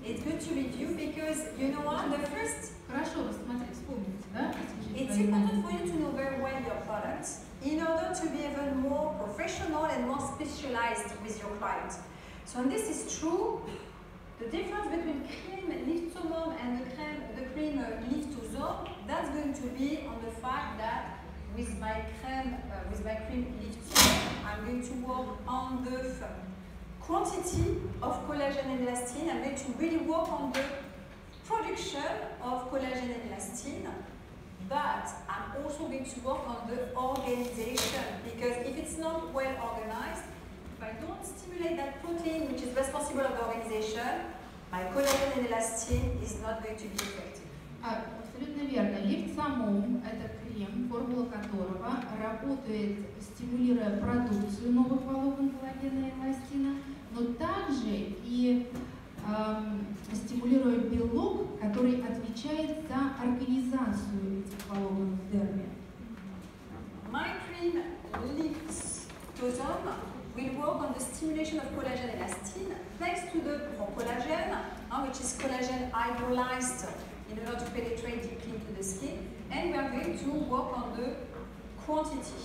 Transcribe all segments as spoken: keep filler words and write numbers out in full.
it's good to review because you know what, the first, Хорошо, рассмотреть, вспомните, да? it's important for you to know very well your products in order to be even more professional and more specialized with your client. So, and this is true, the difference between cream Lift-O-Mom and the cream, the cream Lift-O-Zone, that's going to be on the fact that with my cream, uh, with my cream Lift-O-Zone, I'm going to work on the quantity of collagen and elastin. I'm going to really work on the production of collagen and elastin, but I'm also going to work on the organization, because if it's not well organized, if I don't stimulate that protein which is responsible for the organization, my collagen and elastin is not going to be effective. Абсолютно верно. Лифт-О-Мом – это крем, формула которого работает, стимулируя продукцию новых волокон коллагена и эластина, но также и эм, стимулируя белок, который отвечает за организацию этих волокон в дерме. My cream Lift-O-Zone will work on the stimulation of collagen and elastin thanks to the pro-collagen, uh, which is collagen hydrolyzed in order to penetrate deeply into the skin, and we are going to work on the quantity.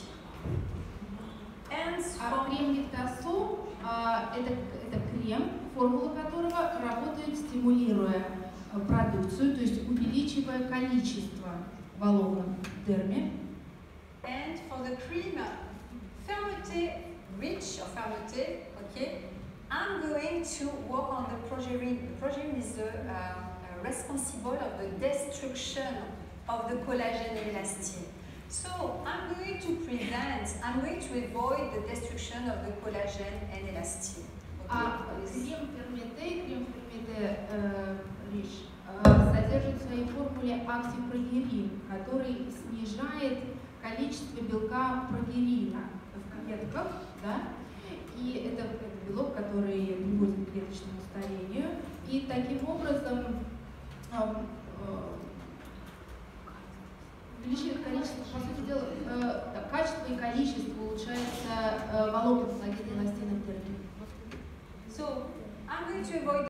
And А крем Лифт-О-Зон а, это, это крем, формула которого работает, стимулируя продукцию, то есть увеличивая количество волокон в дерме. And for the cream Fermeté Rich or Fermeté, okay, I'm going to work on the progerin. The progerin is the uh, responsible of the destruction of the collagen and elastin. So I'm going to prevent, I'm going to avoid the destruction of the collagen and elastin. А крем Fermeté, крем Fermeté Rich содержит в своей формуле оксипрогерин, который снижает количество белка прогерина в клетках, да? И это, это белок, который приводит к клеточному старению, и таким образом увеличивает количество, по сути дела, э, качество и количество улучшается э, волокон коллагена и эластина в дерме. So I'm going to avoid